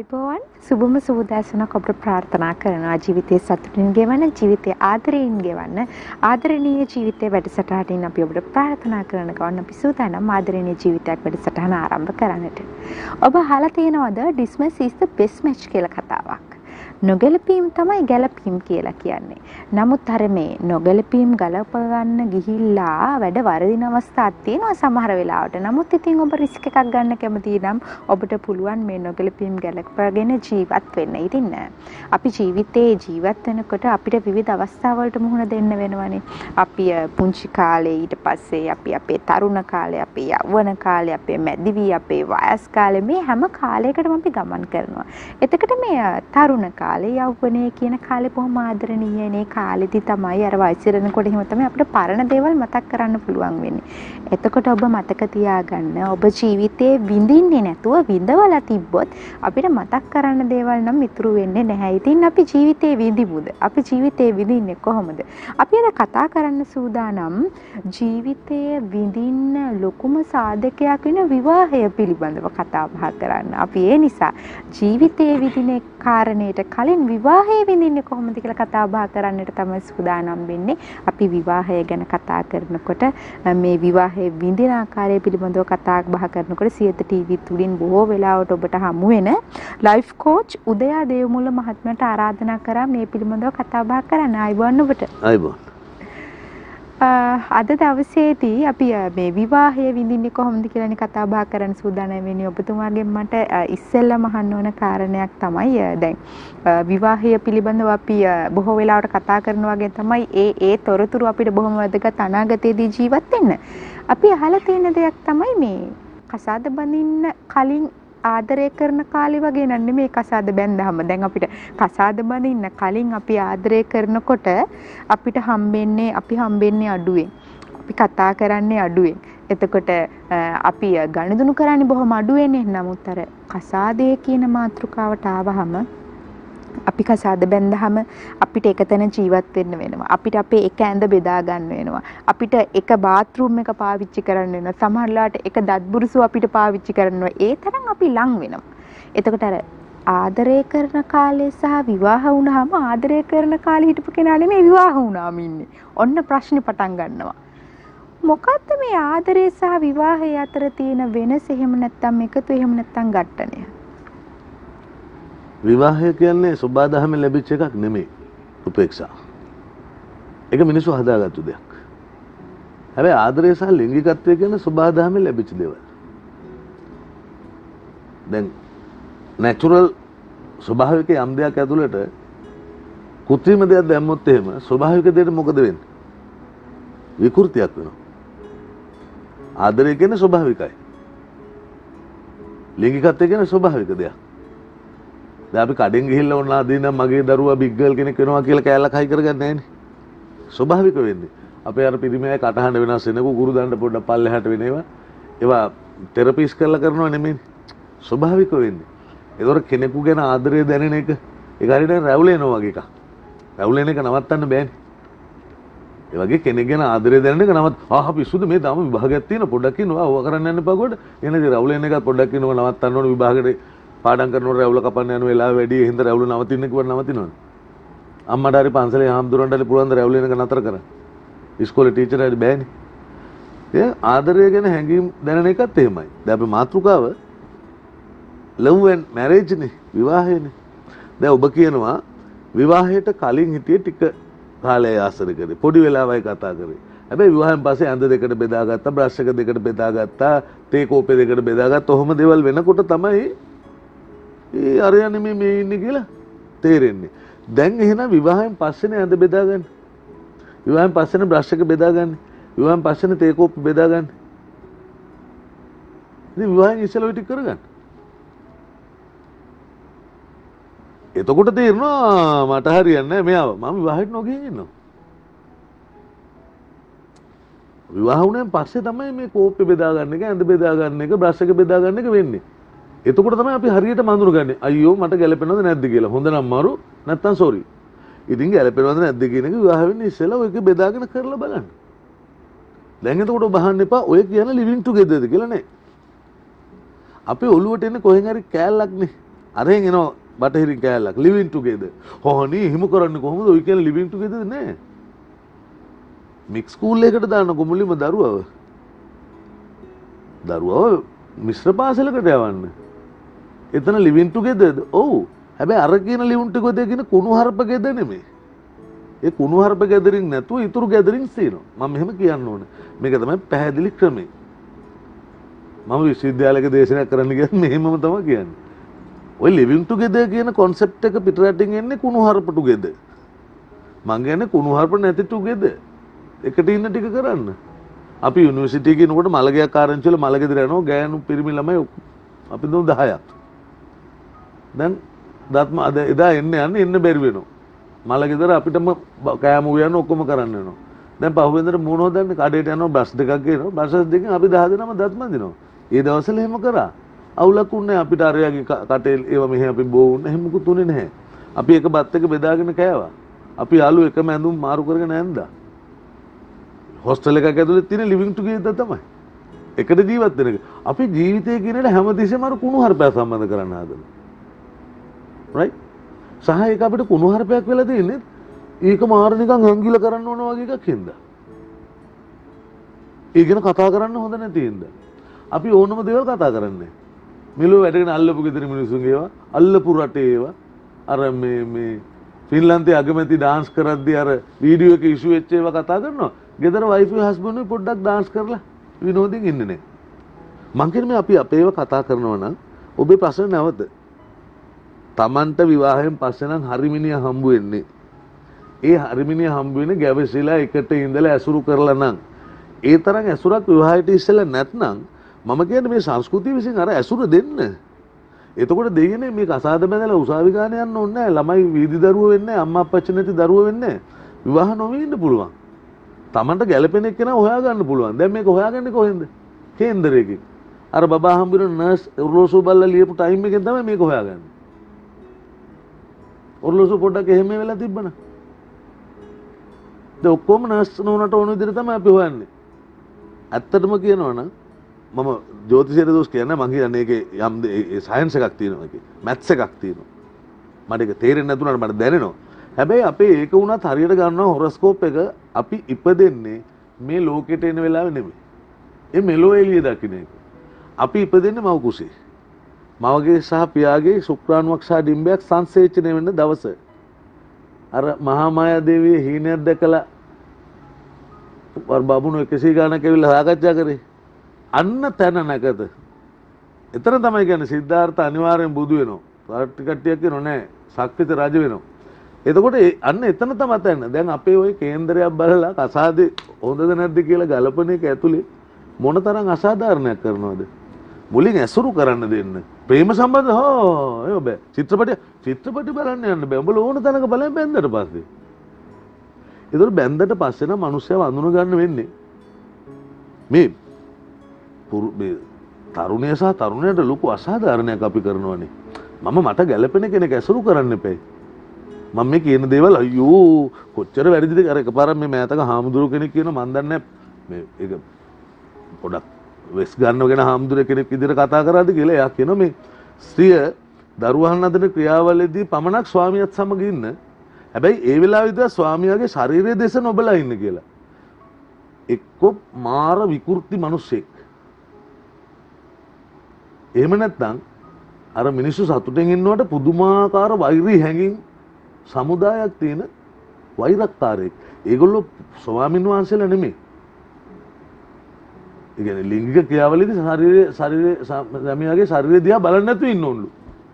ආයුබෝවන් සුබම සුබදැසනක් ඔබට ප්‍රාර්ථනා කරනවා ජීවිතයේ සතුටින් ගෙවන ජීවිතයේ ආදරයෙන් ගෙවන්න ආදරණීය ජීවිතයේ වැඩසටහනින් අපි ඔබට ප්‍රාර්ථනා කරන ගමන් අපි සූදානම් ආදරණීය ජීවිතයක් වැඩසටහන ආරම්භ කරන්නට. ඔබ අහලා තියෙනවද dismiss is the best match කියලා කතාවක්? නොගැලපීම් තමයි ගැලපීම් කියලා කියන්නේ. නමුත් අර මේ නොගැලපීම් ගලප ගන්න ගිහිල්ලා වැඩ වරදින අවස්ථාවක් තියෙනවා සමහර වෙලාවට. නමුත් ඉතින් ඔබ රිස්ක් එකක් ගන්න කැමති නම් ඔබට පුළුවන් මේ නොගැලපීම් ගැලපගෙන ජීවත් වෙන්න. ඉතින් අපි ජීවිතේ ජීවත් වෙනකොට අපිට විවිධ අවස්ථාවලට මුහුණ දෙන්න වෙනවනේ. අපි පුංචි කාලේ ඊට පස්සේ අපි අපේ තරුණ කාලේ, අපේ යෞවන කාලේ, අපේ මැදිවි, අපේ වයස් කාලේ මේ හැම කාලයකටම අපි ගමන් කරනවා. එතකොට මේ තරුණ කාලේ යෞවනයේ කියන කාලේ බොහොම ආදරණීයනේ. කාලෙදි තමයි අර වයසට යනකොට එහෙම තමයි අපිට පරණ දේවල් මතක් කරන්න පුළුවන් වෙන්නේ. එතකොට ඔබ මතක තියාගන්න ඔබ ජීවිතේ විඳින්නේ නැතුව විඳවලා තිබ්බොත් අපිට මතක් කරන්න දේවල් නම් ඉතුරු වෙන්නේ නැහැ. ඉතින් අපි ජීවිතේ විඳිමුද? අපි ජීවිතේ විඳින්නේ කොහොමද? අපි අද කතා කරන්න සූදානම් ජීවිතයේ විඳින්න ලොකුම සාධකයක් වෙන විවාහය පිළිබඳව කතා බහ කරන්න. අපි ඒ නිසා ජීවිතයේ විඳින කාරණේට කලින් විවාහය විඳින්නේ කොහොමද කියලා කතා බහ කරන්නට තමයි සූදානම් වෙන්නේ. අපි විවාහය ගැන කතා කරනකොට මේ විවාහයේ විඳින ආකාරය පිළිබඳව කතා බහ කරනකොට සියත ටීවී තුලින් බොහෝ වෙලාවට ඔබට හමු වෙන ලයිෆ් කෝච් උදයා දේවමුල්ල මහත්මයාට ආරාධනා කරා මේ පිළිබඳව කතා බහ කරන්න. ආයිබෝන් ඔබට. ආයිබෝන්. අද දවසේදී අපි මේ විවාහය විඳින්නේ කොහොමද කියලානේ කතා බහ කරන්න සූදානම් වෙන්නේ. ඔබතුමාගෙන් මට ඉස්සෙල්ලාම අහන්න ඕන කාරණයක් තමයි දැන් විවාහය පිළිබඳව අපි බොහෝ වෙලාවට කතා කරනවා වගේ තමයි ඒ තොරතුරු අපිට බොහොම වැදගත් අනාගතයේදී ජීවත් වෙන්න. අපි අහලා තියෙන දෙයක් තමයි මේ කසාද බඳින්න කලින් ආදරය කරන කාලේ වගේ නන්නේ මේ කසාද බැඳහම. දැන් අපිට කසාද බඳින්න කලින් අපි ආදරය කරනකොට අපිට අපි හම්බෙන්නේ අඩුවෙන්. අපි කතා කරන්නේ අඩුවෙන්. එතකොට අපි ගනුදෙනු කරන්නේ බොහොම අඩුවෙන්නේ. නමුත් අර කසාදය කියන මාතෘකාවට ආවහම අපි කසාද බැඳහම අපිට එකතැන ජීවත් වෙන්න වෙනවා. අපිට අපේ එක ඇඳ බෙදා ගන්න වෙනවා. අපිට එක බාත්රූම් එක පාවිච්චි කරන්න වෙනවා. සමහරලාට එක දත්බුරුසු අපිට පාවිච්චි කරනවා. ඒ තරම් අපි ලං වෙනවා. එතකොට අර ආදරය කරන කාලේ සහ විවාහ වුණාම ආදරය කරන කාලේ හිටපු කෙනා නෙමෙයි විවාහ වුණාම ඉන්නේ. ඔන්න ප්‍රශ්නේ පටන් ගන්නවා. මොකද්ද මේ ආදරය සහ විවාහය අතර තියෙන වෙනස? එහෙම නැත්නම් එකතු, එහෙම නැත්නම් ඝට්ටනය? විවාහය කියන්නේ සබාදහමෙන් ලැබිච්ච එකක් නෙමෙයි. උපේක්ෂා. ඒක මිනිස්සු හදාගත්තු දෙයක්. හැබැයි ආදරය සහ ලිංගිකත්වය කියන්නේ සබාදහමෙන් ලැබිච්ච දේවල්. දැන් නැචරල් ස්වභාවික යම් දෙයක් ඇතුළට කෘත්‍රිම දෙයක් දැම්මොත් එහෙම ස්වභාවික දෙයට මොකද වෙන්නේ? විකෘතියක් වෙනවා. ආදරය කියන්නේ ස්වභාවිකයි. ලිංගිකත්වය කියන්නේ ස්වභාවික දෙයක්. දැන් අපි කඩෙන් ගිහිල්ලා ඕන ආදීනම් මගේ දරුවා බිග් ගර්ල් කෙනෙක් වෙනවා කියලා කෑල්ලක් හයි කරගන්නේ නැහැනේ. ස්වභාවික වෙන්නේ. අපේ අර පිරිමියයි කටහඬ වෙනස් වෙනකෝ ගුරු දණ්ඩ පොඩ්ඩක් පල්ලෙහාට වෙනේවා. ඒවා තෙරපිස් කරලා කරනව නෙමෙයි. ස්වභාවික වෙන්නේ. ඒතොර කෙනෙකු ගැන ආදරය දැනෙන එක ඒක හරියට රැවුලෙනවා වගේ එකක්. රැවුලෙන එක නවත්තන්න බෑනේ. ඒ වගේ කෙනෙක් ගැන ආදරය දැනෙන එක නවත් පිස්සුද මේ තාම විභාගයක් තියෙන පොඩ්ඩක් ඉන්නවා. ඕවා කරන්න යන්න එපා කොට. එනදී රැවුලෙන එකත් පොඩ්ඩක් ඉන්නව නවත්තන්න ඕන විභාගෙට පාඩම් කරනකොට රැවුල කපන්න යන වෙලාව වැඩි හින්දා රැවුල නවතින්න කිව්වට නවතිනවද? අම්මට හරි පන්සලේ හාමුදුරන්ට හරි පුළුවන් ද රැවුල එනක නතර කරන්න. ඉස්කෝලේ ටීචර් හරි බෑනේ. ඒ ආදරය ගැන හැඟීම් දැනෙන එකත් එහෙමයි. දැන් අපි මාතෘකාව love and marriage නේ විවාහයනේ. දැන් ඔබ කියනවා විවාහයට කලින් හිටියේ ටික කාලයක් ආසර කරේ. පොඩි වෙලාවයි කතා කරේ. හැබැයි විවාහයෙන් පස්සේ ඇඳ දෙකට බෙදාගත්තා, බ්‍රෂ් එක දෙකට බෙදාගත්තා, තේ කෝප්පේ දෙකට බෙදාගත්තා. ඔහොම දේවල් වෙනකොට තමයි ඒ අරයන්නේ මේ ඉන්නේ කියලා තේරෙන්නේ. දැන් එහෙනම් විවාහයෙන් පස්සේනේ ඇඳ බෙදාගන්නේ. විවාහයෙන් පස්සේනේ බ්‍රෂ් එක බෙදාගන්නේ. විවාහයෙන් පස්සේනේ තේ කෝප්පේ බෙදාගන්නේ. ඉතින් විවාහයෙන් ඉස්සෙල්ලා ඔය ටික කරගන්න. එතකොට තේරෙනවා මට හරියන්නේ නැහැ මෙයාව. මම විවාහයට නොගිහින් ඉන්නවා. විවාහ වුණාන් පස්සේ තමයි මේ කෝප්පේ බෙදාගන්න එක, ඇඳ බෙදාගන්න එක, බ්‍රෂ් එක බෙදාගන්න එක වෙන්නේ. එතකොට තමයි අපි හරියට මඳුරගන්නේ. අයියෝ මට ගැලපෙනවද නැද්ද කියලා. හොඳ නම් මරු නැත්තම් සෝරි. ඉතින් ගැලපෙනවද නැද්ද කියන එක විවාහ වෙන්නේ ඉස්සෙල්ලා ඔයක බෙදාගෙන කරලා බලන්න. දැන් එතකොට බහන්න එපා ඔය කියන ලිවිං ටුගෙදර්ද කියලා නේ. අපේ ඔළුවට එන්නේ කොහෙන් හරි කෑල්ලක් නේ. අරෙන් එනවා බටහිරින් කෑල්ලක් living together. හොහොනි හිම කරන්නේ කොහොමද? ඔය කියන්නේ living together නෑ. මික්ස් ස්කූල් එකකට දාන්නකො මුලින්ම දරුවව. දරුවව මිශ්‍ර පාසලකට යවන්න. එතන living together. ඔව්. හැබැයි අර කියන living together කියන කුණු හarp ගෙදර නෙමෙයි. ඒ කුණු හarp ගැදරින් නැතුව ඉතුරු ගැදරින් තියෙනවා. මම මෙහෙම කියන්න ඕනේ. මේක තමයි පැහැදිලි ක්‍රමය. මම විශ්වවිද්‍යාලයක දේශනයක් කරන්න ගියත් මෙහෙමම තමයි කියන්නේ. ඔය living together කියන concept එක පිටරටින් එන්නේ කුණු හarp together. මං කියන්නේ කුණු හarp නැති together. එකට ඉන්න ටික කරන්න. අපි යුනිවර්සිටි එකේ යනකොට මලගයක් ආරංචි වල මලගෙදර යනවා ගෑනු පිරිමි ළමයි අපි දුන්නු 10ක්. දැන් දත්ම අද එදා එන්න බැරි වෙනවා. මලගෙදර අපිටම කෑම උයන්න ඔක්කොම කරන්න වෙනවා. දැන් පහුවෙන්දට මූණ හොදන්නේ කඩේට යනවා බස් දෙකක් ගේනවා. බස් දෙකෙන් අපි 10 දෙනාම දත්ම දිනවා. ඒ දවස්වල එහෙම කරා. අවුලක් උන්නේ අපිට අරයාගේ කටේ ඒවා මෙහෙ අපි බෝවුන්නේ එහෙම මුකුත් උනේ නැහැ. අපි එක බත් එක බෙදාගෙන කෑවා. අපි යාළු එකම ඇඳුම් මාරු කරගෙන ඇඳා. හොස්ටල් එකක් ඇතුලේ තියෙන living together තමයි. එකට ජීවත් වෙන එක. අපි ජීවිතය කියන එක හැමතිස්සෙම අර කුණු හarpයක් සම්බන්ධ කරන්න හදනවා. right? සහ ඒක අපිට කුණු හarpයක් වෙලා තියෙන්නේ ඒක මාර නිකන් හැංගිලා කරන්න ඕන වගේ එකක් හින්දා. ඒ ගැන කතා කරන්න හොඳ නැති හින්දා. අපි ඕනම දේවල් කතා කරන්නේ. මෙලෝ වැඩගෙන අල්ලපු ගෙදර මිනිස්සුන්ගේ ඒවා, අල්ලපු රටේ ඒවා, අර මේ ෆින්ලන්තයේ අගමැති ඩාන්ස් කරද්දී අර වීඩියෝ එකේ ඉෂුව වෙච්ච ඒවා කතා කරනවා. ගෙදර වයිෆ් හස්බන්ඩ් පොඩ්ඩක් ඩාන්ස් කරලා විනෝදයෙන් ඉන්නේ නැහැ. මං කියන්නේ අපි අපේව කතා කරනවා නම් ඔබේ ප්‍රශ්න නැවත. Tamanට විවාහයෙන් පස්සේ නම් හරිමිනිය හම්බ වෙන්නේ. ඒ හරිමිනිය හම්බ වෙන්නේ ගැවසිලා එකට ඉඳලා ඇසුරු කරලා නම්. ඒ තරම් ඇසුරක් විවාහයට ඉස්සෙල්ලා නැත්නම් මම කියන්නේ මේ සංස්කෘතිය විසින් අර ඇසුර දෙන්න. එතකොට දෙයනේ මේක අසාද බැඳලා උසාවි ගාන යන්න ඕනේ නැහැ. ළමයි වීදි දරුවෝ වෙන්නේ නැහැ. අම්මා අප්පච්චි නැති දරුවෝ වෙන්නේ නැහැ. විවාහ නොවී ඉන්න පුළුවන්. Tamanට ගැළපෙන එක්කෙනා හොයාගන්න පුළුවන්. දැන් මේක හොයාගන්නේ කොහෙන්ද? කේන්දරයකින්. අර බබා හම්බුන නර්ස් ඔර්ලෝසුව බල්ලා ලියපු ටයිම් එකෙන් තමයි මේක හොයාගන්නේ. ඔර්ලෝසුව පොඩ්ඩක් එහෙම වෙලා තිබ්බන. දැන් ඔක්කොම නර්ස් නෝනට ඕන විදිහට තමයි අපි හොයන්නේ. ඇත්තටම කියනවා නම් මම ජ්‍යොතිෂයට දොස් කියන්නේ මම කියන්නේ ඒකේ යම් සයන්ස් එකක් තියෙනවා ඒකේ. මැත්ස් එකක් තියෙනවා. මට ඒක තේරෙන්නේ නැතුණාට මට දැනෙනවා. හැබැයි අපේ ඒක වුණත් හරියට ගන්නවා හොරොස්කෝප් එක අපි ඉපදෙන්නේ මේ ලෝකෙට එන වෙලාවෙ නෙමෙයි. ඒ මෙලෝ එළිය දකින්න එක. අපි ඉපදෙන්නේ මව කුසේ. මවගේ සහ පියාගේ ශුක්‍රාණුවක් සහ ඩිම්බයක් සංසේචනය වෙන දවස. අර මහා මායා දේවිය හීනයක් දැකලා වර බබුණු 100 ගණනක් ඇවිල්ලා සාකච්ඡා කරේ. අන්න තැන නැකද. එතන තමයි කියන්නේ සිද්ධාර්ථ අනිවාර්යෙන් බුදු වෙනවා. පාර්ටි කට්ටියක් කියනෝ නෑ. ශක්තිත රජ වෙනවා. එතකොට අන්න එතන තමයි තැන. දැන් අපේ ওই කේන්දරයක් බලලා අසාදේ හොඳද නැද්ද කියලා ගලපන එක ඇතුලේ මොනතරම් අසාධාරණයක් කරනවද? මුලින් ඇසුරු කරන්න දෙන්න. ප්‍රේම සම්බන්ධ ඒක බෑ. චිත්‍රපටි බලන්න යන්න බෑ. උඹල ඕන තැනක බලන් බැන්දට පස්සේ. ඒතර බැන්දට පස්සේ නම් මිනිස්සුව අඳුන ගන්න වෙන්නේ මේ තරුණය සහ තරුණයට ලොකු අසාධාරණයක් අපි කරනවානේ. මම මට ගැළපෙන කෙනෙක් ඇසුරු කරන්න එපයි. මම මේ කියන දේවල් අයියෝ කොච්චර වැරදිද අර එකපාරක් මේ මෑතක හාමුදුරුව කෙනෙක් කියන මන් දන්නේ මේ ඒක පොඩක් වෙස් ගන්නවගෙන හාමුදුරුව කෙනෙක් විදිහට කතා කරාද කියලා. එයා කියනවා මේ ස්ත්‍රිය දරුවන් අතර ක්‍රියාවලදී පමණක් ස්වාමියාත් සමග ඉන්න. හැබැයි ඒ වෙලාවෙදී ස්වාමියාගේ ශරීරය දෙස නොබලා ඉන්න කියලා. එක්ක මාර විකෘති මිනිස්සෙක්. එහෙම නැත්නම් අර මිනිස්සු සතුටෙන් ඉන්නවට පුදුමාකාර වෛරී හැඟීම් සමුදායක් තියෙන වෛරක්කාරයෙක්. ඒගොල්ලෝ ස්වාමීන් වහන්සේලා නෙමෙයි. ඒ කියන්නේ ලිංගික ක්‍රියාවලියේදී ස්වාමියාගේ ශරීරය දිහා බලන්න නැතුව ඉන්න ඕනලු.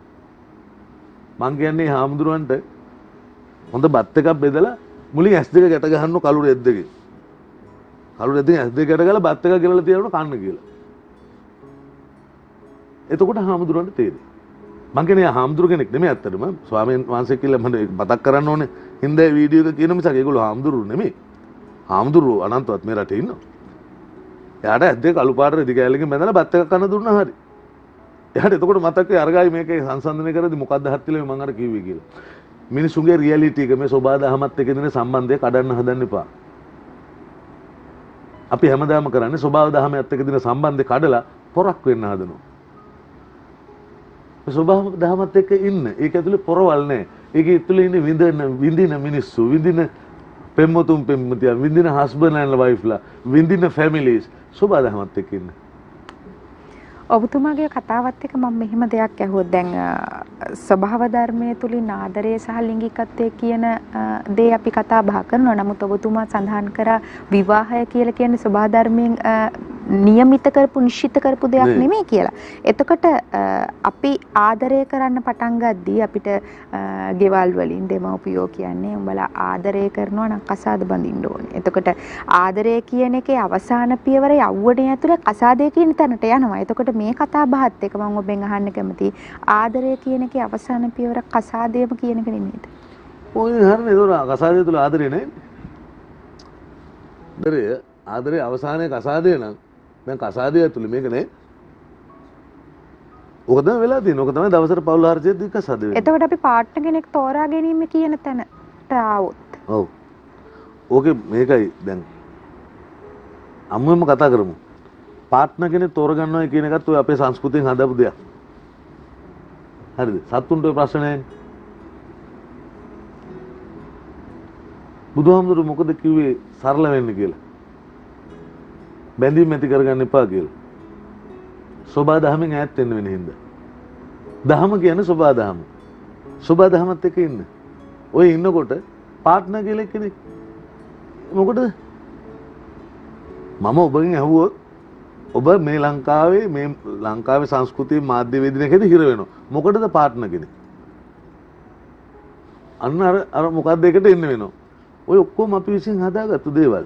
මං කියන්නේ හාමුදුරුවන්ට හොඳ බත් එකක් බෙදලා මුලින් S2 ගැට ගහන්න කළු රෙද්දකින්. කළු රෙද්දකින් S2 ගැට ගාලා බත් එකක් ගෙනලා තියනවා කන්න කියලා. එතකොට හාමුදුරුවන්ට තේරෙයි. මං කියන්නේ හාමුදුරු කෙනෙක් නෙමෙයි ඇත්තටම ස්වාමීන් වහන්සේ කියලා මම මතක් කරන්න ඕනේ. හින්දා වීඩියෝ එක කියන මිසක් ඒගොල්ලෝ හාමුදුරු නෙමෙයි. හාමුදුරු අනන්තවත් මේ රටේ ඉන්නවා. එයාට ඇද්දේ කළු පාට රෙදි කෑල්ලකින් බැඳලා බත් එකක් කන්න දුන්නා හරි. එයාට එතකොට මතක් වෙයි අරගායි මේකේ සංසන්දනය කරද්දි මොකද්ද හත්තිලේ මම අර කිව්වේ කියලා. මිනිසුන්ගේ රියැලිටි එක මේ සෝබා දහමත් එක්ක දෙන සම්බන්ධය කඩන්න හදන්න එපා. අපි හැමදාම කරන්නේ සෝබා දහමත් එක්ක දෙන සම්බන්ධය කඩලා පොරක් වෙන්න හදනවා. ස්වභාව දහමත් එක්ක ඉන්න. ඒක ඇතුලේ පොරවල් නැහැ. ඒක ඇතුලේ ඉන්නේ විඳින මිනිස්සු, විඳින පෙම්වතුන් පෙම්වතියන්, විඳින හස්බන්ඩ් ඇන්ඩ් වයිෆ්ලා, විඳින ෆැමිලිස් ස්වභාව දහමත් එක්ක ඉන්න. ඔබතුමාගේ කතාවත් එක්ක මම මෙහෙම දෙයක් ඇහුවොත් දැන් ස්වභාව ධර්මයේ තුලින් ආදරය සහ ලිංගිකත්වය කියන දේ අපි කතා බහ කරනවා. නමුත් ඔබතුමා සඳහන් කරා විවාහය කියලා කියන්නේ ස්වභාව ධර්මයෙන් નિયમિત කරපු නිශ්චිත කරපු දෙයක් නෙමෙයි කියලා. එතකොට අපි ආදරය කරන්න පටන් ගද්දී අපිට ගෙවල් වලින් දෙමව්පියෝ කියන්නේ උඹලා ආදරය කරනවා නම් කසාද බඳින්න ඕනේ. එතකොට ආදරය කියන එකේ අවසාන පියවර යවුවනේ ඇතුලේ කසාදේ කියන තැනට යනවා. එතකොට මේ කතා බහත් එක මම ඔබෙන් අහන්න කැමතියි. ආදරය කියන එකේ අවසාන පියවර කසාදේම කියන එක නෙමෙයිද? ඔය හරිනේ. ඒක කසාදේ තුල ආදරේ නැහැ. ආදරේ අවසානයේ කසාදේ නම් දැන් කසාදේ ඇතුලේ මේක නේ. ඔක තමයි වෙලා තියෙන්නේ. ඔක තමයි දවසට පවුල් ආර්ජිත දී කසාදේ වෙන්නේ. එතකොට අපි පාර්ට්නර් කෙනෙක් තෝරා ගැනීම කියන තැනට ආවොත්. ඔව්. ඕකේ මේකයි දැන් අම්මම කතා කරමු. පාර්ට්නර් කෙනෙක් තෝරගන්නවා කියන එකත් ඔය අපේ සංස්කෘතියෙන් හදපු දෙයක්. හරිද? සත්තුන්ට ඔය ප්‍රශ්න නැහැ. බුදුහාමුදුරු මොකද කිව්වේ සරල වෙන්න කියලා? බැඳීම් ඇති කරගන්න එපා කියලා. සෝබා දහමෙන් ඈත් වෙන්න වෙන හින්දා. දහම කියන්නේ සෝබා දහම. සෝබා දහමත් එක්ක ඉන්න. ඔය ඉන්නකොට පාර්ට්නර් කියලා කෙනෙක් මොකටද? මම ඔබගෙන් අහුවොත් ඔබ මේ ලංකාවේ සංස්කෘතියේ මාධ්‍ය වේදිකාවකදී හිර වෙනවා. මොකටද පාර්ට්නර් කෙනෙක්? අන්න අර මොකද්ද එකට එන්න වෙනවා. ඔය ඔක්කොම අපි විසින් හදාගත්තු දේවල්.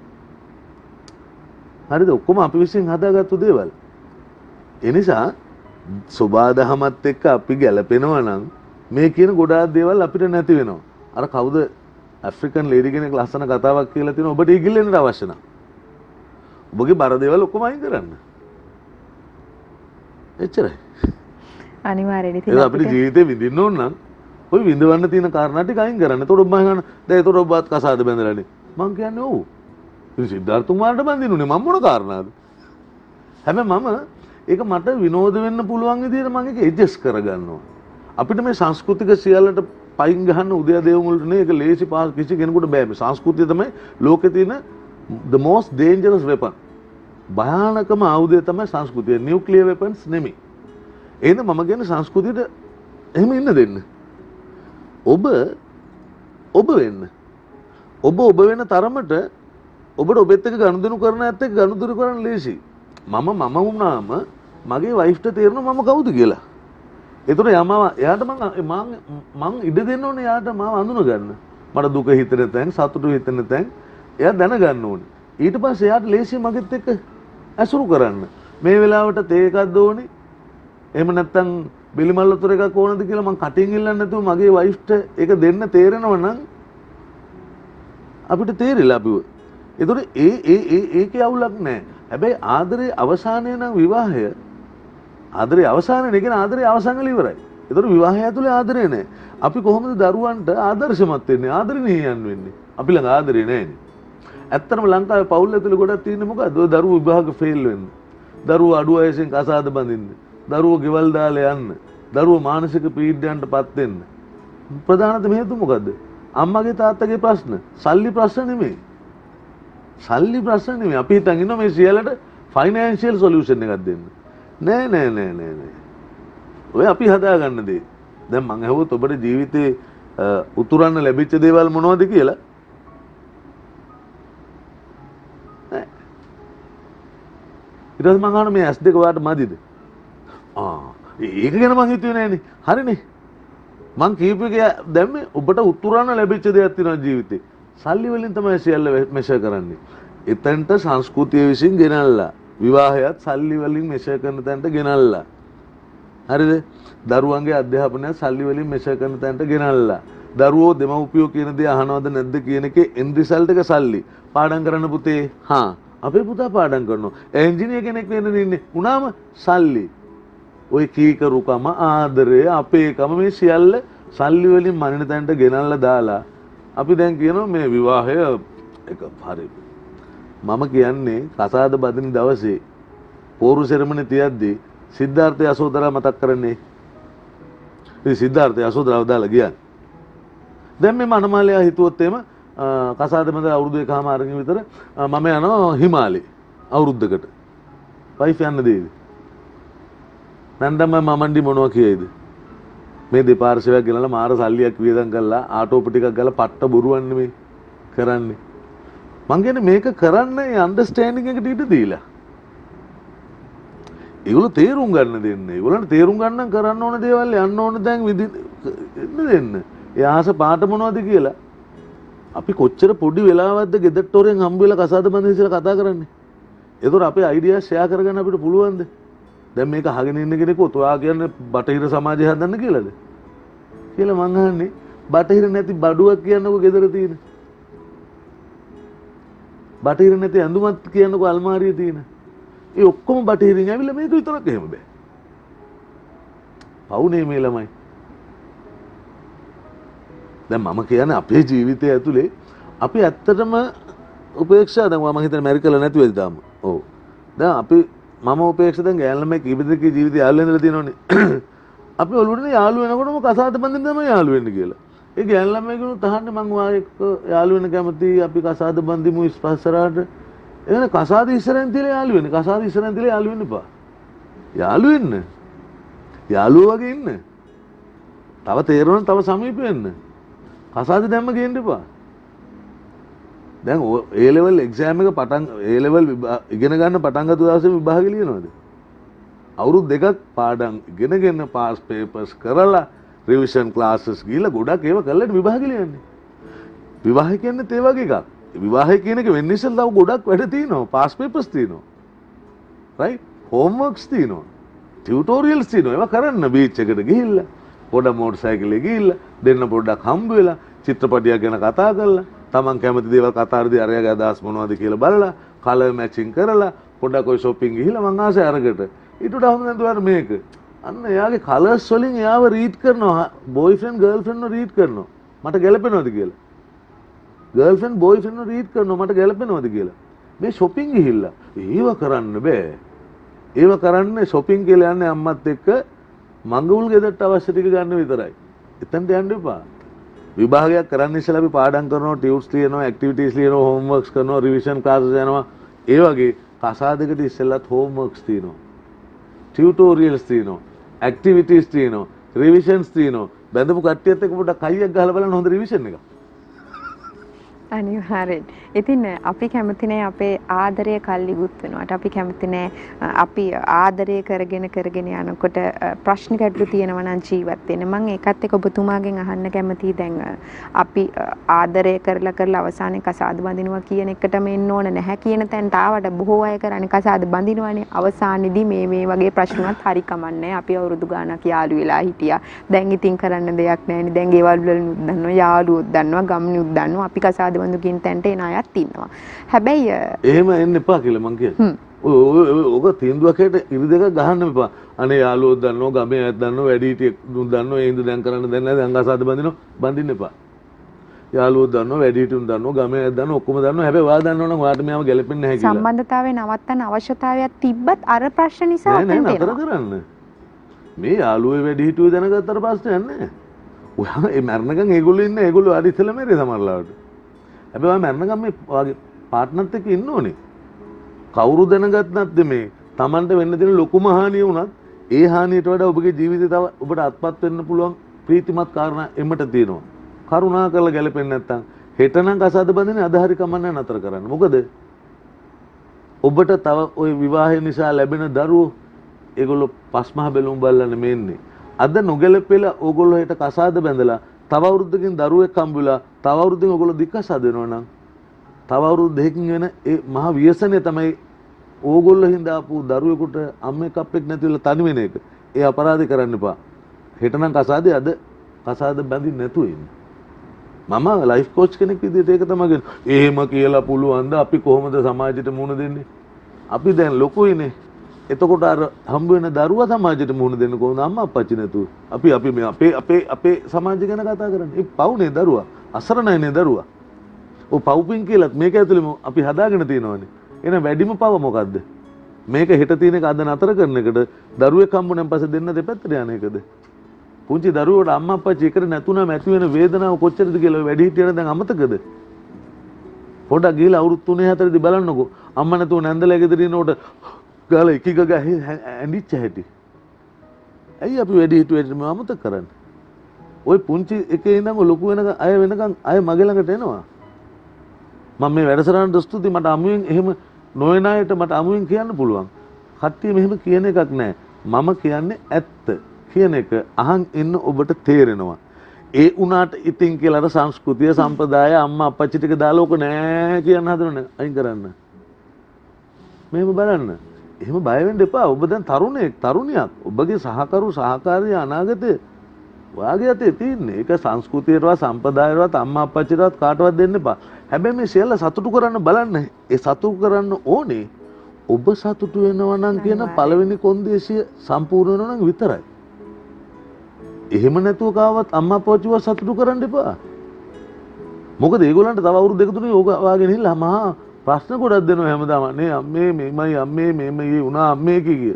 හරිද? ඔක්කොම අපි විසින් හදාගත්තු දේවල්. ඒ නිසා සෝබාදහමත් එක්ක අපි ගැලපෙනවා නම් මේ කියන ගොඩාක් දේවල් අපිට නැති වෙනවා. අර කවුද ඇෆ්‍රිකන් ලේඩි කෙනෙක් ලස්සන කතාවක් කියලා තියෙනවා. ඔබට ඉගිල්ලෙන්නට අවශ්‍ය නැහැ. ඔබගේ බර දේවල් ඔක්කොම අයින් කරන්න. එච්චරයි. අනිවාර්යයෙන් ඉතින් අපිට ජීවිතේ විඳින්න ඕන නම් ඔය විඳවන්න තියෙන කාරණා ටික අයින් කරන්න. එතකොට ඔබ මම දැන් එතකොට ඔබත් කසාද බැඳලානේ. මං කියන්නේ ඔව්. ඉතින් සිද්ධාර්ථ කුමාරට බඳිනුනේ මම මොන කාරණාද? හැබැයි මම ඒක මට විනෝද වෙන්න පුළුවන් විදිහට මම ඒක ඇඩ්ජස්ට් කරගන්නවා. අපිට මේ සංස්කෘතික සියල්ලට පයින් ගහන්න උදේදේව මුලට නේ ඒක ලේසි පාස් කිසි කෙනෙකුට බෑ. මේ සංස්කෘතිය තමයි ලෝකේ තියෙන the most dangerous weapon. භයානකම ආයුධය තමයි සංස්කෘතිය. නියුක්ලියර් වෙපන්ස් නෙමෙයි. එහෙනම් මම කියන්නේ සංස්කෘතියට එහෙම ඉන්න දෙන්න. ඔබ වෙන්න. ඔබ වෙන තරමට ඔබට ඔබෙත් එක්ක ගනුදෙනු කරන ඇත්ත එක්ක ගනුදෙනු කරන්න ලේසි. මම වුණාම මගේ වයිෆ්ට තේරෙනවා මම කවුද කියලා. ඒතර එයාට මං ඉඩ දෙන්න ඕනේ එයාට මාව අඳුන ගන්න. මට දුක හිතෙන තැන්, සතුටු හිතෙන තැන් එයා දැනගන්න ඕනේ. ඊට පස්සේ එයාට ලේසි මගෙත් එක්ක ඇසුරු කරන්න. මේ වෙලාවට තේ එකක්ද ඕනේ? එහෙම නැත්නම් බිලිමල් වතුර එකක් ඕනද කියලා මං කටින් ඉල්ලන්නේ නැතුව මගේ වයිෆ්ට ඒක දෙන්න තේරෙනව නම් අපිට තේරිලා අපිව. ඒතකොට ඒකේ අවුලක් නැහැ. හැබැයි ආදරේ අවසානය නම් විවාහය. ආදරේ අවසානය නේ ආදරේ අවසන් වෙලා ඉවරයි. ඒතකොට විවාහය ඇතුලේ ආදරේ නැහැ. අපි කොහොමද දරුවන්ට ආදර්ශමත් වෙන්නේ? ආදරණීයයන් වෙන්නේ. අපි ළඟ ආදරේ නැහැනේ. ඇත්තටම ලංකාවේ පවුල් ඇතුලේ ගොඩක් තියෙන්නේ මොකද්ද? ඔය දරුවෝ විභාග ෆේල් වෙන්න. දරුවෝ අඩු වයසෙන් කසාද බඳින්න. දරුවෝ ගෙවල් දාලා යන්න. දරුවෝ මානසික පීඩනයන්ටපත් වෙන්න. ප්‍රධානම හේතුව මොකද්ද? අම්මගේ තාත්තගේ ප්‍රශ්න. සල්ලි ප්‍රශ්න නෙමෙයි. සල්ලි ප්‍රශ්න නෙමෙයි. අපි හිතන් ඉන්නවා මේ සියල්ලට ෆයිනෑන්ෂියල් සොලියුෂන් එකක් දෙන්න. නෑ. ඔය අපි හදාගන්න දේ. දැන් මං අහුවොත් ඔබට ජීවිතේ උතුරන්න ලැබිච්ච දේවල් මොනවද කියලා? නෑ. ඊට පස්සේ මං අහනවා මේ S2 ඔයාලට මදිද? ඒක ගැන මං හිතුවේ නෑනේ. හරිනේ. මං කීප එක දැම්මේ ඔබට උතුරන්න ලැබිච්ච දෙයක් තියෙනවා ජීවිතේ. සල්ලි වලින් තමයි සියල්ල මෙෂර් කරන්නේ. එතනට සංස්කෘතිය විසින් ගෙනල්ලා විවාහයත් සල්ලි වලින් මෙෂර් කරන තැනට ගෙනල්ලා. හරිද? දරුවන්ගේ අධ්‍යාපනයත් සල්ලි වලින් මෙෂර් කරන තැනට ගෙනල්ලා. දරුවෝ දෙමව්පියෝ කියන දේ අහනවද නැද්ද කියන එකේ එන්ඩ් රිසල්ට් එක සල්ලි. පාඩම් කරන්න පුතේ. අපේ පුතා පාඩම් කරනවා. එන්ජිනියර් කෙනෙක් වෙන්න ඉන්නේ. උනාම සල්ලි. ඔය කීකරුකම ආදරය අපේකම මේ සියල්ල සල්ලි වලින් මනින තැනට ගෙනල්ලා දාලා අපි දැන් කියනවා මේ විවාහය එක හරි. මම කියන්නේ කසාද බදින දවසේ පෝරු සෙරමනි තියද්දී සිද්ධාර්ථ යසෝදරා මතක් කරන්නේ ඉතින් සිද්ධාර්ථය යසෝදරාව දාලා ගියා. දැන් මේ මනමාලයා හිතුවොත් එහෙම කසාද බඳ අවුරුදු එකමාරකින් විතර මම යනවා හිමාලේ අවුරුද්දකට. වයිෆ් යන්න දෙයිද? නැන්දම මමන්ඩි මොනවා කියයිද? මේ දෙපාර්ශ්වයක් ගෙනලා මාර සල්ලියක් වියදම් කරලා ආටෝප ටිකක් ගාලා පට්ට බොරුවන්නේ මේ කරන්නේ. මං කියන්නේ මේක කරන්න ඒ අන්ඩර්ස්ටෑන්ඩින් එකට ඉඩ දීලා. ඒගොල්ලෝ තේරුම් ගන්න දෙන්නේ. ඒගොල්ලන්ට තේරුම් ගන්න කරන්න ඕන දේවල් යන්න ඕන දැන් ඉන්න දෙන්න. ඒ ආස පාට මොනවද කියලා. අපි කොච්චර පොඩි වෙලාවක්ද ගෙදරට හොරෙන් හම්බ වෙලා කසාද බඳින්න ඉස්සලා කතා කරන්නේ. ඒතකොට අපේ අයිඩියාස් ෂෙයා කරගන්න අපිට පුළුවන්ද? දැන් මේක අහගෙන ඉන්න කෙනෙකුත් ඔයා කියන්නේ බටහිර සමාජය හදන්න කියලාද? කියලා මං අහන්නේ බටහිර නැති බඩුවක් කියන්නකෝ ගෙදර තියෙන. බටහිර නැති ඇඳුමක් කියන්නකෝ අල්මාරියේ තියෙන. ඒ ඔක්කොම බටහිරින් ඇවිල්ලා මේක විතරක් එහෙම බෑ. පවුනේ මේ ළමයි. දැන් මම කියන්නේ අපේ ජීවිතය ඇතුලේ අපි ඇත්තටම උපේක්ෂා දැන් මම හිතන්නේ ඇමරිකල නැති වෙයිද තාම. ඔව්. දැන් අපි මම උපේක්ෂා දැන් ගෑන් ළමයි කීප දෙනෙක්ගේ ජීවිතය යාළු වෙනදලා තියෙනවනේ. අපි ඔළුවටනේ යාළු වෙනකොටම කසාද බඳින්න තමයි යාළු වෙන්නේ කියලා. ඒ ගෑන් ළමයි කියනොත් අහන්නේ මං ඔයා එක්ක යාළු වෙන කැමතියි අපි කසාද බඳිමු ඉස්පස්සරාට. එහෙනම් කසාද ඉස්සරෙන් තියලා යාළු වෙන්නේ. කසාද ඉස්සරෙන් තියලා යාළු වෙන්න එපා. යාළු වෙන්න. යාළුවෝ වගේ ඉන්න. තව තේරෙනවා තව සමීප වෙන්න. කසාද දැම්ම ගේන්න එපා. දැන් A level exam එක පටන් A level ඉගෙන ගන්න පටන් ගත්ත දවසේ විභාගෙ ලියනවද? අවුරුදු දෙකක් පාඩම් ඉගෙනගෙන පාස් පේපර්ස් කරලා රිවිෂන් ක්ලාසස් ගිහලා ගොඩක් ඒව කරලා විභාගෙ ලියන්නේ. විවාහය කියන්නේ ඒ වගේ එකක්. විවාහය කියන එක වෙන්නේ ඉස්සෙල්ලා තව ගොඩක් වැඩ තියෙනවා. පාස් පේපර්ස් තියෙනවා. රයිට්? හෝම්වර්ක්ස් තියෙනවා. ටියුටෝරියල්ස් තියෙනවා. ඒවා කරන්න බීච් එකට ගිහිල්ලා පොඩ මෝටර් සයිකලේ ගිහිල්ලා දෙන්න පොඩ්ඩක් හම්බ වෙලා චිත්‍රපටියක් ගැන කතා කරලා තමන් කැමති දේවල් කතාරදී අරයාගේ අදහස් මොනවද කියලා බලලා කලර් මැචින් කරලා පොඩ්ඩක් ඔය shopping ගිහිල්ලා මං ආසයි අරකට ඊට වඩා හොඳ නැතුව මේක අන්න එයාගේ කලර්ස් වලින් එයාව රීඩ් කරනවා බොයිෆ්‍රෙන්ඩ් ගර්ල්ෆ්‍රෙන්ඩ්ව රීඩ් කරනවා මට ගැලපෙනවද කියලා ගර්ල්ෆ්‍රෙන්ඩ් බොයිෆ්‍රෙන්ඩ්ව රීඩ් කරනවා මට ගැලපෙනවද කියලා මේ shopping ගිහිල්ලා ඒව කරන්න බෑ ඒව කරන්නේ shopping කියලා යන්නේ අම්මත් එක්ක මංගුල් ගෙදරට අවශ්‍ය ටික ගන්න විතරයි එතනට යන්න එපා විභාගයක් කරන්න ඉස්සෙල්ලා අපි පාඩම් කරනවා ටියුට්ස් ලියනවා ඇක්ටිවිටීස් ලියනවා හෝම්වර්ක්ස් කරනවා රිවිෂන් ක්ලාසස් යනවා ඒ වගේ කසාදකට ඉස්සෙල්ලත් හෝම්වර්ක්ස් තියෙනවා ටියුටෝරියල්ස් තියෙනවා ඇක්ටිවිටීස් තියෙනවා රිවිෂන්ස් තියෙනවා බඳපු කට්ටියත් එක්ක පොඩ්ඩක් කයියක් ගහලා බලන්න හොඳ රිවිෂන් එකක් අනිවාර්යෙන්. ඉතින් අපි කැමති නෑ අපේ ආදරය කල්ලිගුත් වෙනවට. අපි කැමති නෑ අපි ආදරය කරගෙන යනකොට ප්‍රශ්න ගැටලු තියෙනවා නම් ජීවත් වෙන්න. මම ඒකත් එක්ක ඔබතුමාගෙන් අහන්න කැමතියි දැන් අපි ආදරය කරලා අවසානයේ කසාද බඳිනවා කියන එකටම එන්න ඕන නැහැ කියන තැනට ආවට බොහෝ අය කරන්නේ කසාද බඳිනවනේ. අවසානයේදී මේ වගේ ප්‍රශ්නවත් හරි කමන්නේ. අපි අවුරුදු ගාණක් යාළු වෙලා හිටියා. දැන් ඉතින් කරන්න දෙයක් නැහැනේ. දැන් ගෙවල් වලින් දන්නවා යාළුවොත් දන්නවා ගම්නියොත් දන්නවා අපි කසාද බඳුකින් තැනට එන අයත් ඉන්නවා. හැබැයි එහෙම එන්න එපා කියලා මං කියන්නේ. ඔක තීන්දුවක් හැට ඉරි දෙක ගහන්න එපා. අනේ යාළුවෝ දන්නෝ ගමේ අයත් දන්නෝ වැඩිහිටියෙක් දන්නෝ ඒ හින්දා දැන් කරන්න දෙන්නේ නැහැ. දැන් අසාද බඳින්න එපා. යාළුවෝ දන්නෝ වැඩිහිටියුන් දන්නෝ ගමේ අයත් දන්නෝ ඔක්කොම දන්නෝ. හැබැයි ඔයා දන්නෝ නම් ඔයාට මෙයාම ගැලපෙන්නේ නැහැ කියලා. සම්බන්ධතාවයේ නවත්තන්න අවශ්‍යතාවයක් තිබ්බත් අර ප්‍රශ්න නිසා නෑ නතර කරන්න. මේ යාළුවෝ වැඩිහිටියෝ දැනගත්තට පස්සේ යන්නේ. ඔයා ඒ මරණකම් ඒගොල්ලෝ ඉන්නේ ඒගොල්ලෝ ආදි ඉතල මේරේ සමහරලාවට. හැබැයි ඔයා මරණකම් මේ වාගේ පාර්ට්නර්ත් එක්ක ඉන්න ඕනේ. කවුරු දැනගත් නැත්ද මේ Tamanට වෙන්න දෙන ලොකුම හානිය වුණත් ඒ හානියට වඩා ඔබගේ ජීවිතේ තව ඔබට අත්පත් වෙන්න පුළුවන් ප්‍රීතිමත් කාරණා එමට තියෙනවා. කරුණා කරලා ගැලපෙන්නේ නැත්නම් හෙට නම් කසාද බඳින්නේ අද හරි කමන්නේ නතර කරන්න. මොකද ඔබට තව ওই විවාහය නිසා ලැබෙන දරුවෝ ඒගොල්ලෝ පස්මහ බැලුම් බලන්න මෙන්නේ. අද නොගැලපෙලා ඕගොල්ලෝ හෙට කසාද බැඳලා තව අවුරුද්දකින් දරුවෙක් හම්බුලා තව අවුරුද්දකින් ඕගොල්ලෝ දික්කසාද වෙනවා නම් තව අවුරුදු දෙකකින් වෙන ඒ මහ ව්‍යසනය තමයි ඕගොල්ලෝ හින්දා ආපු දරුවෙකුට අම්මෙක් අප්පෙක් නැතිවලා තනි වෙන එක. ඒ අපරාධය කරන්න එපා. හෙට නම් කසාදේ අද කසාද බැඳින්න නැතුව ඉන්න. මම ලයිෆ් කෝච් කෙනෙක් විදිහට ඒක තමයි කියන්නේ. එහෙම කියලා පුළුවන්ද අපි කොහොමද සමාජයට මුහුණ දෙන්නේ? අපි දැන් ලොකුයිනේ. එතකොට අර හම්බ වෙන දරුවා සමාජයට මුහුණ දෙන්න කොහොමද අම්මා අප්පච්චි නැතුව? අපි මේ අපේ සමාජය ගැන කතා කරන්නේ. ඒ පවුනේ දරුවා. අසරණයිනේ දරුවා. ඔව් පවුපින් කියලාත් මේක ඇතුළේම අපි හදාගෙන තියෙනවානේ. එහෙනම් වැඩිම පව මොකද්ද? මේක හෙට තියෙන එක අද නතර කරන එකට දරුවෙක් හම්බුනන් පස්සේ දෙන්න දෙපැත්තට යන එකද? පුංචි දරුවෝට අම්මා අප්පච්චි එකට නැතුණාම ඇති වෙන වේදනාව කොච්චරද කියලා වැඩි හිටියන දැන් අමතකද? පොඩක් ගිහලා අවුරුදු 3 4 දී බලන්නකෝ. අම්මා නැතුව නැන්දලා ගෙදර ඉනකොට ගාලා එක එක ගහ ඇඬිච්ච හැටි. ඇයි අපි වැඩි හිටියට මේ අමතක කරන්නේ? ওই පුංචි එකේ ඉඳන් ලොකු වෙනකන් අය වෙනකන් අය මගේ ළඟට එනවා. මම මේ වැඩසටහනට ස්තුතියි මට අමුයෙන් එහෙම නොවන අයට මට අමුයෙන් කියන්න පුළුවන්. කට්ටිය මෙහෙම කියන එකක් නැහැ. මම කියන්නේ ඇත්ත කියන එක අහන් ඉන්න ඔබට තේරෙනවා. ඒ උනාට ඉතින් කියලා අර සංස්කෘතිය සම්ප්‍රදාය අම්මා අප්පච්චි ටික දාලා ඕක නෑ කියන හදනනේ අයින් කරන්න. මෙහෙම බලන්න. එහෙම බය වෙන්න එපා. ඔබ දැන් තරුණයෙක් තරුණියක්. ඔබගේ සහකරු සහකාරිය අනාගතේ ඔයාගේ අතේ තියෙන්නේ. ඒක සංස්කෘතියටවත් සම්ප්‍රදායටවත් අම්මා අප්පච්චිටවත් කාටවත් දෙන්න එපා. හැබැයි මේ සියල්ල සතුටු කරන්න බලන්න. ඒ සතුටු කරන්න ඕනේ ඔබ සතුටු වෙනවා නම් කියන පළවෙනි කොන්දේසිය සම්පූර්ණ වෙනවා නම් විතරයි. එහෙම නැතුව කාවත් අම්මා අප්පච්චිව සතුටු කරන්න එපා. මොකද ඒගොල්ලන්ට තව අවුරුදු දෙක තුනක් ඕක වාගෙන ඉල්ල මහා ප්‍රශ්න ගොඩක් දෙනවා හැමදාම. නේ අම්මේ මේමයි අම්මේ මේමයි වුණා අම්මේ කිය.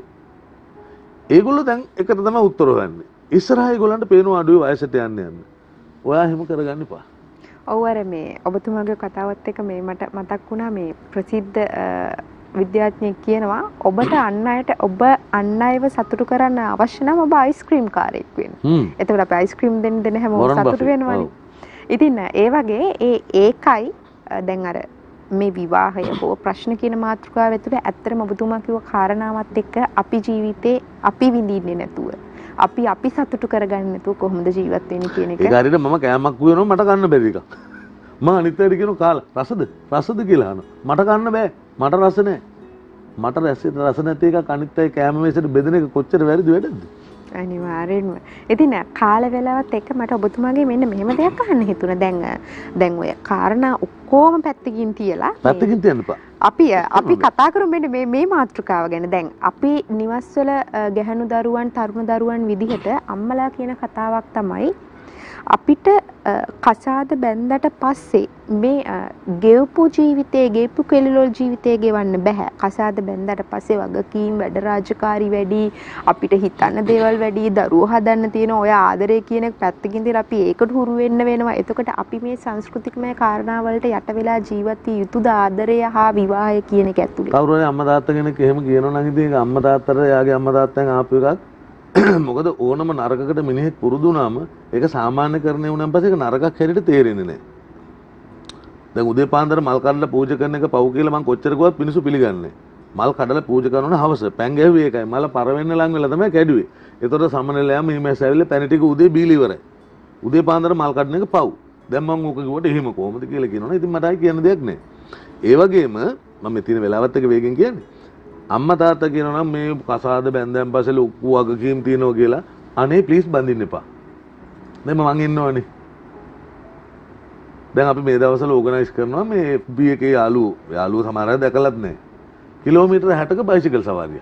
ඒගොල්ලෝ දැන් එකට තමයි උත්තර හොයන්නේ. ඉස්සරහා ඒගොල්ලන්ට පේනවා අඩුවේ වයසට යන්න. ඔයා එහෙම කරගන්න එපා. ඔව් අර මේ ඔබතුමාගේ කතාවත් එක්ක මේ මට මතක් වුණා මේ ප්‍රසිද්ධ විද්‍යාඥයෙක් කියනවා ඔබට අන් අයට ඔබ අන් අයව සතුටු කරන්න අවශ්‍ය නම් ඔබ අයිස්ක්‍රීම් කාරයෙක් වෙන්න. එතකොට අපි අයිස්ක්‍රීම් දෙන්න හැමෝම සතුටු වෙනවනේ. ඉතින් ඒ වගේ ඒකයි දැන් අර මේ විවාහය හෝ ප්‍රශ්න කියන මාතෘකාව ඇතුලේ ඇත්තටම ඔබතුමා කිව්ව කාරණාවත් එක්ක අපි ජීවිතේ අපි විඳින්නේ නැතුව අපි සතුටු කරගන්නේ නැතුව කොහොමද ජීවත් වෙන්නේ කියන එක. ඒක හරියට මම කෑමක් කියනවා මට කන්න බැරි එකක්. මම අනිත් අයට කියනවා කාලා රසද කියලා අහනවා. මට කන්න බෑ. මට රස නැහැ. මට රස නැති එකක් අනිත් අය කෑම මේසෙට බෙදෙන එක කොච්චර වැරදි වැඩක්ද? අනිවාර්යෙන්ම. ඉතින් කාල වේලාවත් එක්ක මට ඔබතුමාගේ මෙන්න මෙහෙම දෙයක් අහන්න හිතුණා. දැන් ඔය කාරණා ඔක්කොම පැත්තකින් තියලා පැත්තකින් තියන්න එපා. අපි කතා කරමු මෙන්න මේ මාතෘකාව ගැන. දැන් අපි නිවස්වල ගැහැණු දරුවන් තරුණ දරුවන් විදිහට අම්මලා කියන කතාවක් තමයි අපිට කසාද බැන්දට පස්සේ මේ ගෙවපු ජීවිතේ ගෙවපු කෙලිලොල් ජීවිතේ ගෙවන්න බෑ. කසාද බැන්දට පස්සේ වගකීම් වැඩ රාජකාරි වැඩි, අපිට හිතන්න දේවල් වැඩි, දරුවෝ හදන්න තියෙන ඔය ආදරය කියන පැත්තකින් ඉතින් අපි ඒකට හුරු වෙන්න වෙනවා. එතකොට අපි මේ සංස්කෘතිකමය කාරණා වලට යට වෙලා ජීවත් විය යුතුද ආදරය හා විවාහය කියන එක ඇතුලේ. කවුරු හරි අම්මා තාත්තා කෙනෙක් එහෙම කියනවා නම් ඉතින් ඒක අම්මා තාත්තට යාගේ අම්මා තාත්තෙන් ආපු එකක්. මොකද ඕනම නරකකට මිනිහෙක් පුරුදු වුණාම ඒක සාමාන්‍ය කරන්නේ වුණාන් පස්සේ ඒක නරකක් හැටියට තේරෙන්නේ නැහැ. දැන් උදේ පාන්දර මල් කඩලා පූජා කරන එක පව් කියලා මම කොච්චර කිව්වත් මිනිස්සු පිළිගන්නේ. මල් කඩලා පූජා කරනවනේ හවස. පැන් ගැහුවේ ඒකයි. මල පර වෙන්න ලඟ වෙලා තමයි කැඩුවේ. ඒතකොට සමනලයා මෙහිමැස් ඇවිල්ලා පැණි ටික උදේ බීලා ඉවරයි. උදේ පාන්දර මල් කඩන එක පව්. දැන් මම ඕක කිව්වට එහෙම කොහොමද කියලා කියනවනේ. ඉතින් මට ආයි කියන්න දෙයක් නැහැ. ඒ වගේම මම මේ තියෙන වෙලාවත් එක වේගෙන් කියන්නේ. අම්මා තාත්තා කියනවා නම් මේ කසාද බැන්දන් පස්සේ ලොකු වගකීම් තියෙනවා කියලා අනේ ප්ලීස් බඳින්න එපා. දැන් මම ඉන්නවනේ. දැන් අපි මේ දවස්වල ඕගනයිස් කරනවා මේ FB එකේ යාළුවෝ සමහර අය දැකලත් නැහැ. කිලෝමීටර 60ක බයිසිකල් සවාරිය.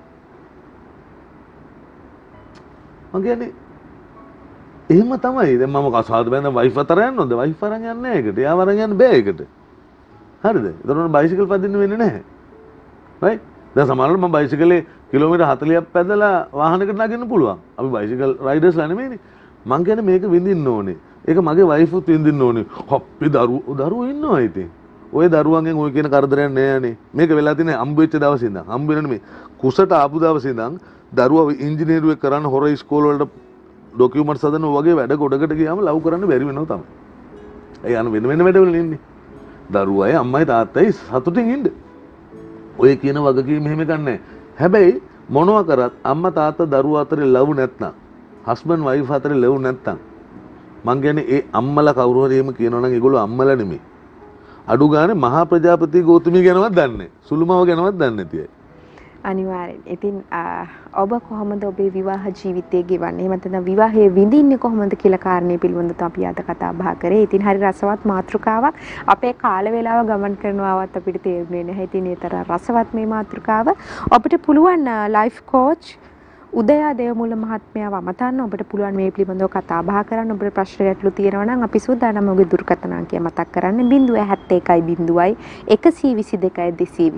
මම කියන්නේ එහෙම තමයි. දැන් මම කසාද බැන්දන් වයිෆ් අතර යන්නොද? වයිෆ් අරන් යන්නේ නැහැ ඒකට. යාව අරන් යන්න බෑ ඒකට. හරිද? ඒතකොට බයිසිකල් පදින්න වෙන්නේ නැහැ. right? දැන් සමහරවිට මම බයිසිකලේ කිලෝමීටර් 40ක් පැදලා වාහනයකට නගින්න පුළුවන්. අපි බයිසිකල් රයිඩර්ස්ලා නෙමෙයිනේ. මං කියන්නේ මේක විඳින්න ඕනේ. ඒක මගේ වයිෆුත් විඳින්න ඕනේ. හොප්පි දරුවෝ ඉන්නවා ඉතින්. ওই දරුවන්ගෙන් ওই කියන කරදරයක් නෑනේ. මේක වෙලා තියෙන්නේ හම්බ වෙච්ච දවසේ ඉඳන්. හම්බ වෙන නෙමෙයි. කුසට ආපු දවසේ ඉඳන් දරුවා ඉංජිනේරුවෙක් කරන්න හොර ඉස්කෝල වලට ඩොකියුමන්ට්ස් හදන වගේ වැඩ ගොඩකට ගියාම ලව් කරන්න බැරි වෙනවා තමයි. ඒ යන වෙන වැඩවල ඉන්නේ. දරුවයි අම්මයි තාත්තයි සතුටින් ඉන්න. ඔය කියන වගකීම් මෙහෙම ගන්නෑ. හැබැයි මොනවා කරත් අම්මා තාත්තා දරුවා අතරේ ලව් නැත්නම් හස්බන්ඩ් වයිෆ් අතරේ ලව් නැත්නම් මං කියන්නේ ඒ අම්මලා කවුරු හරි එහෙම කියනවා නම් ඒගොල්ලෝ අම්මලා නෙමෙයි. අඩු ගානේ මහා ප්‍රජාපති ගෞතමී ගැනවත් දන්නේ නැහැ. සුළුමව ගැනවත් දන්නේ නැති අය. අනිවාර්යෙන්. ඉතින් ඔබ කොහොමද ඔබේ විවාහ ජීවිතය ගෙවන්නේ? එහෙම නැත්නම් විවාහයේ විඳින්නේ කොහොමද කියලා කාරණේ පිළිබඳව අපි අද කතා බහ කරේ. ඉතින් හරි රසවත් මාතෘකාවක්. අපේ කාල වේලාව ගමන් කරනවාවත් අපිට තේරුනේ නැහැ. ඉතින් ඒතර රසවත් මේ මාතෘකාව. අපිට පුළුවන් ලයිෆ් කෝච් උදයා දේවමුල මහත්මයාව අමතන්න ඔබට පුළුවන් මේ පිළිබඳව කතා බහ කරන්න. ඔබට ප්‍රශ්න ගැටලු තියෙනවා නම් අපි සූදානම් ඔබගේ දුරකථන අංකය මතක් කරන්න 071 122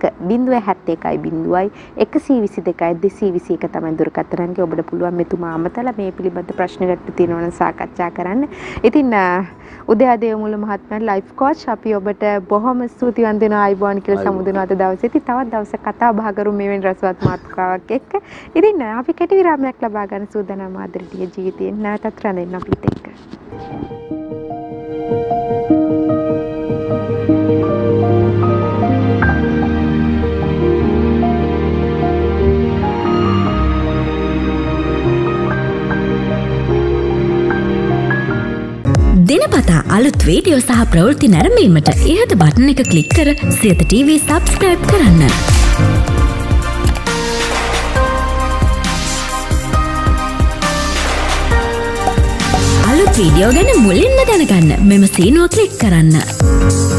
221 122 තමයි දුරකථන අංකය. ඔබට පුළුවන් මෙතුමා අමතලා මේ පිළිබඳ ප්‍රශ්න ගැටලු තියෙනවා නම් සාකච්ඡා කරන්න. ඉතින් උදයා දේවමුල මහත්මයා ලයිෆ් කෝච් අපි ඔබට බොහොම ස්තුතිවන්ත වෙනවා ආයිබෝන් කියලා සමුදෙන අද දවසේදී තවත් දවසක් කතා බහ කරමු මෙවැනි රසවත් මාතෘකාවක් එක්ක. ඉතින් අපි කෙටි විරාමයක් ලබා ගන්න සූදානම් ආදරණීය ජීවිතයෙන් නැවතත් රැඳෙන්න අපිත් එක්ක. දිනපතා අලුත් වීඩියෝ සහ ප්‍රවෘත්ති නැරඹීමට ඉහත බටන් එක ක්ලික් කර සියත TV සබ්ස්ක්‍රයිබ් කරන්න. අලුත් වීඩියෝ ගැන මුලින්ම දැනගන්න මෙම සීනුව ක්ලික් කරන්න.